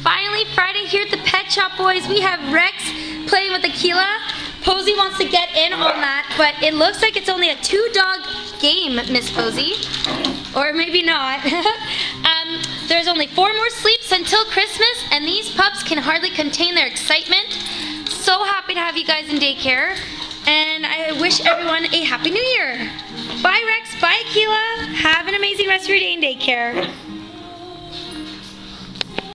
finally Friday here at the pet shop, boys. We have Rex playing with Akela. Posey wants to get in on that, but it looks like it's only a 2-dog game, Miss Posey. Or maybe not. There's only 4 more sleeps until Christmas, and these pups can hardly contain their excitement. So happy to have you guys in daycare, and I wish everyone a Happy New Year. Bye, Rex. Bye, Akela. Have an amazing rest of your day in daycare.